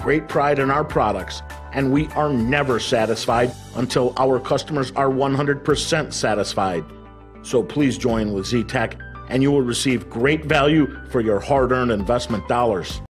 great pride in our products, and we are never satisfied until our customers are 100% satisfied. So please join with Zetec, and you will receive great value for your hard-earned investment dollars.